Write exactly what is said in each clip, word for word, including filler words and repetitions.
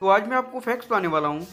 तो आज मैं आपको फैक्ट्स बताने वाला हूँ।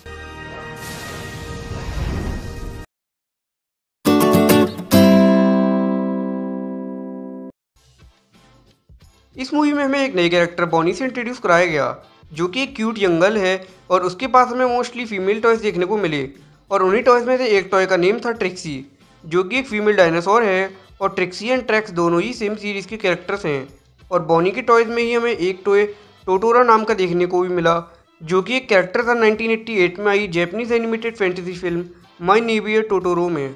इस मूवी में हमें एक नई कैरेक्टर बॉनी से इंट्रोड्यूस कराया गया, जो कि एक क्यूट यंग गर्ल है और उसके पास हमें मोस्टली फीमेल टॉयज देखने को मिले। और उन्हीं टॉयज में से एक टॉय का नेम था ट्रिक्सी, जो कि एक फीमेल डायनासोर है। और ट्रिक्सी एंड ट्रैक्स दोनों ही सेम सीरीज के कैरेक्टर्स हैं। और बॉनी के टॉयज में ही हमें एक टॉय टोटोरा नाम का देखने को भी मिला, जो कि एक कैरेक्टर था नाइनटीन एटी एट में आई Japanese animated fantasy film my neighbour Totoro में।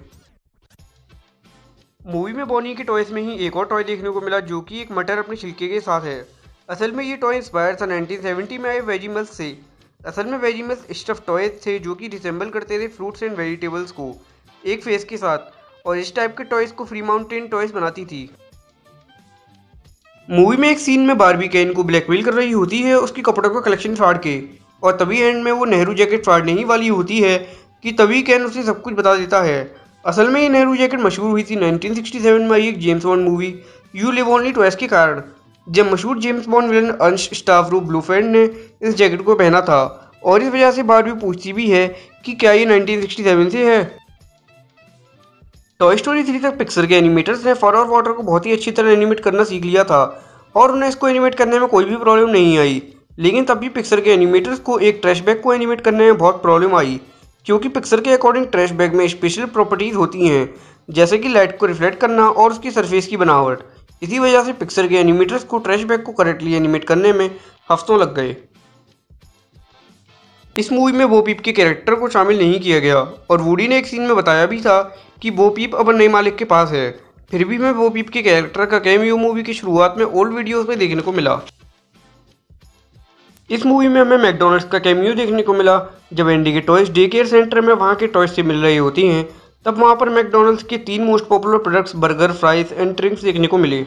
मूवी में बॉनी के टॉयज में ही एक और टॉय देखने को मिला, जो कि एक मटर अपने छिलके के साथ है। असल में ये टॉय इंस्पायर था नाइनटीन सेवेंटी में आए वेजिमल्स से। असल में वेजिमल्स स्टफ टॉयज थे जो कि रिसेंबल करते थे फ्रूट्स एंड वेजिटेबल्स को एक फेस के साथ, और इस टाइप के टॉयज को फ्री माउंटेन टॉयज बनाती थी। मूवी में एक सीन में बारबी केन को ब्लैकमेल कर रही होती है उसकी कपड़ों का कलेक्शन फाड़ के, और तभी एंड में वो नेहरू जैकेट फाड़ने ही वाली होती है कि तभी केन उसे सब कुछ बता देता है। असल में ये नेहरू जैकेट मशहूर हुई थी नाइनटीन सिक्सटी सेवन में आई एक James Bond movie you live only twice के कारण, जब मशहूर जेम्स बॉन्ड विलन अंश स्टावरो ब्लूफेंड ने इस जैकेट को पहना था। और इस वजह से बारबी पूछती भी है कि क्या ये नाइनटीन सिक्सटी सेवन से है। टॉय स्टोरी थ्री तक पिक्सर के एनिमेटर्स ने फर और वाटर को बहुत ही अच्छी तरह एनिमेट करना सीख लिया था और उन्हें इसको एनिमेट करने में कोई भी प्रॉब्लम नहीं आई। लेकिन तब भी पिक्सर के एनिमेटर्स को एक ट्रैश बैग को एनिमेट करने में बहुत प्रॉब्लम आई, क्योंकि पिक्सर के अकॉर्डिंग ट्रैश बैग में स्पेशल प्रॉपर्टीज होती हैं, जैसे कि लाइट को रिफ्लेक्ट करना और उसकी सरफेस की बनावट। इसी वजह से पिक्सर के एनिमेटर्स को ट्रैश बैग को करेक्टली एनिमेट करने में हफ्तों लग गए। इस मूवी में बो पीप के कैरेक्टर को शामिल नहीं किया गया, और वुडी ने एक सीन में बताया भी था कि बो पीप अब नए मालिक के पास है। फिर भी हमें बो पीप के कैरेक्टर का कैमियो मूवी की शुरुआत में ओल्ड वीडियोस में देखने को मिला। इस मूवी में हमें मैकडोनल्ड्स का कैमियो देखने को मिला। जब एंडी के टॉयज डे केयर सेंटर में वहाँ के टॉयज से मिल रही होती हैं, तब वहाँ पर मैकडोनल्ड्स के तीन most popular products burger, fries and drinks देखने को मिले।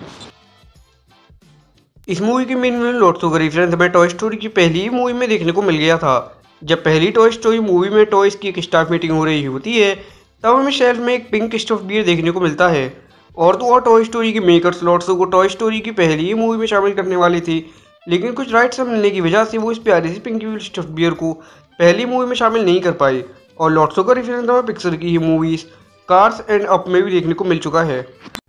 इस मूवी के मेन विलन लॉट्सो का रेफरेंस हमें टॉय स्टोरी की पहली ही मूवी में देखने को मिल गया था। जब पहली टॉय स्टोरी मूवी में टॉयज की एक स्टाफ मीटिंग हो रही होती है, तब हमें शेल्फ में एक पिंक स्टफ बियर देखने को मिलता है। और तो और टॉय स्टोरी के मेकर्स लॉट्सो को टॉय स्टोरी की पहली ही मूवी में शामिल करने वाले थे, लेकिन कुछ राइट्स मिलने की वजह से वो इस प्यारी सी पिंक स्टफ बियर को पहली मूवी में शामिल नहीं कर पाए। और लॉट्सो का रेफरेंस हमें पिक्सर की ही मूवीज कार्स एंड अप में भी देखने को मिल चुका है।